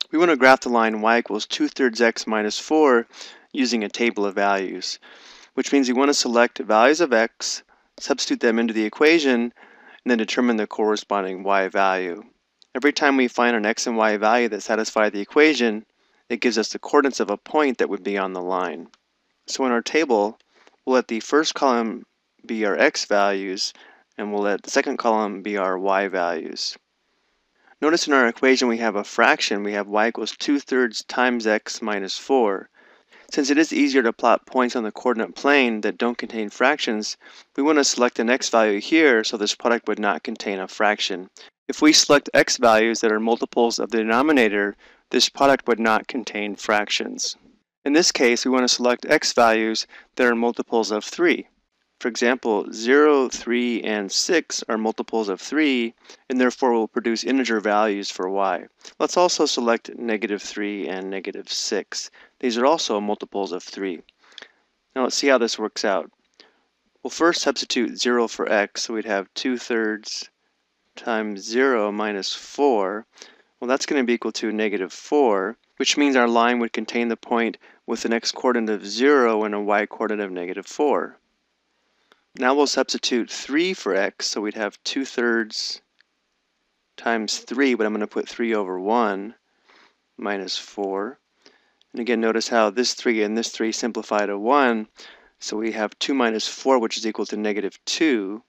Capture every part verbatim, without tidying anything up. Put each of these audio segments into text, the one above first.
We want to graph the line y equals two thirds x minus four using a table of values, which means we want to select values of x, substitute them into the equation, and then determine the corresponding y value. Every time we find an x and y value that satisfy the equation, it gives us the coordinates of a point that would be on the line. So in our table, we'll let the first column be our x values, and we'll let the second column be our y values. Notice in our equation we have a fraction. We have y equals two thirds times x minus four. Since it is easier to plot points on the coordinate plane that don't contain fractions, we want to select an x value here so this product would not contain a fraction. If we select x values that are multiples of the denominator, this product would not contain fractions. In this case, we want to select x values that are multiples of three. For example, zero, three, and six are multiples of three, and therefore will produce integer values for y. Let's also select negative three and negative six. These are also multiples of three. Now let's see how this works out. We'll first substitute zero for x, so we'd have two thirds times zero minus four. Well, that's going to be equal to negative four, which means our line would contain the point with an x coordinate of zero and a y coordinate of negative four. Now we'll substitute three for x, so we'd have two thirds times three, but I'm going to put three over one minus four. And again, notice how this three and this three simplify to one, so we have two minus four, which is equal to negative two.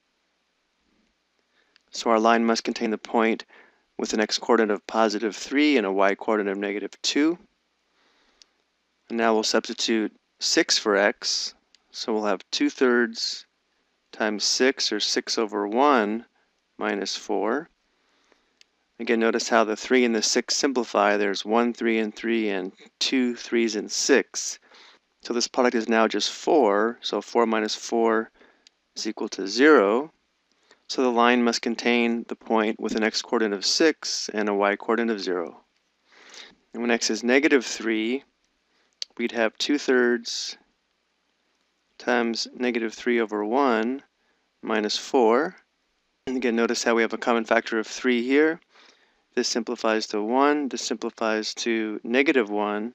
So our line must contain the point with an x coordinate of positive three and a y coordinate of negative two. And now we'll substitute six for x, so we'll have two thirds times six, or six over one, minus four. Again, notice how the three and the six simplify. There's one three and three, and two threes and six. So this product is now just four, so four minus four is equal to zero. So the line must contain the point with an x coordinate of six and a y coordinate of zero. And when x is negative three, we'd have two thirds times negative three over one minus four. And again, notice how we have a common factor of three here. This simplifies to one, this simplifies to negative one.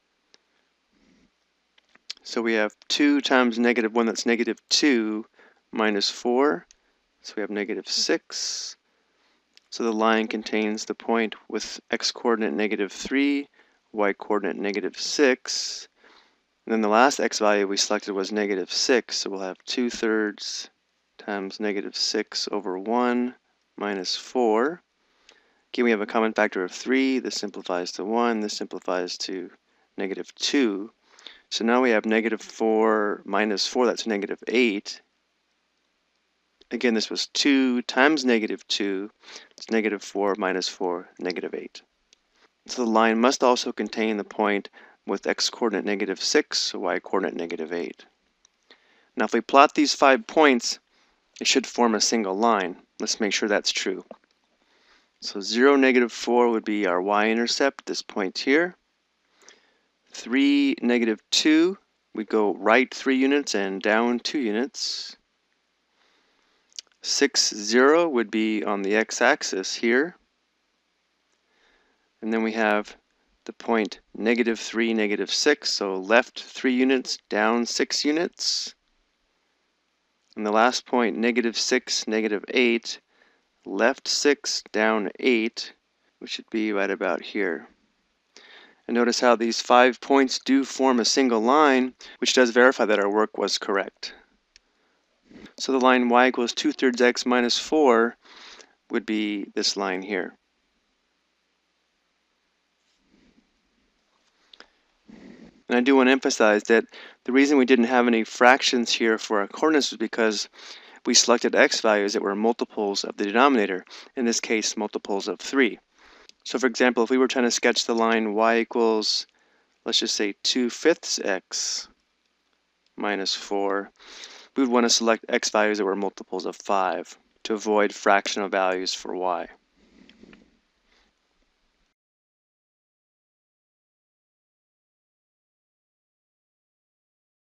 So we have two times negative one, that's negative two, minus four. So we have negative six. So the line contains the point with x coordinate negative three, y coordinate negative six. And then the last x value we selected was negative six, so we'll have two thirds times negative six over one minus four. Again, we have a common factor of three. This simplifies to one. This simplifies to negative two. So now we have negative four minus four. That's negative eight. Again, this was two times negative two. It's negative four minus four, negative eight. So the line must also contain the point with x coordinate negative six, y coordinate negative eight. Now if we plot these five points, it should form a single line. Let's make sure that's true. So zero, negative four would be our y-intercept, this point here. three, negative two, we go right three units and down two units. six, zero would be on the x-axis here. And then we have the point negative three, negative six, so left three units, down six units. And the last point, negative six, negative eight, left six, down eight, which should be right about here. And notice how these five points do form a single line, which does verify that our work was correct. So the line y equals two thirds x minus four would be this line here. And I do want to emphasize that the reason we didn't have any fractions here for our coordinates was because we selected x values that were multiples of the denominator, in this case multiples of three. So for example, if we were trying to sketch the line y equals, let's just say two fifths x minus four, we would want to select x values that were multiples of five to avoid fractional values for y.